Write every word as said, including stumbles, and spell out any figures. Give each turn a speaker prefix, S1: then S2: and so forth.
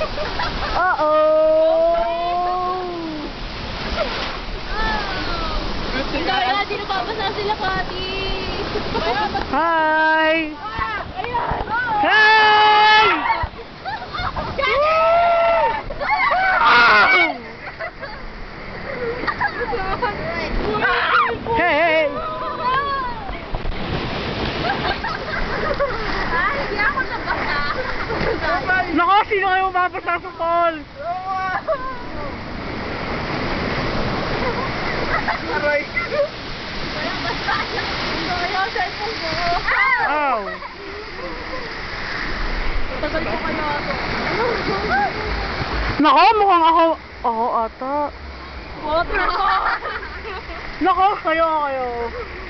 S1: Uh-oh!
S2: Kaya, di nababasa sila, Kati.
S1: Hi!
S2: Ayan!
S1: Hey! Hey!
S2: Ay, hindi ako nabasa.
S1: Nako, sino kayo mabasa sa call?
S3: Aray!
S2: Walang basa. Hindi yung cellphone ko.
S1: Oh!
S2: Tagal ko kaya ako.
S1: Nako, mukhang ako... Ako ata.
S2: Water ko.
S1: Nako, kayo kayo.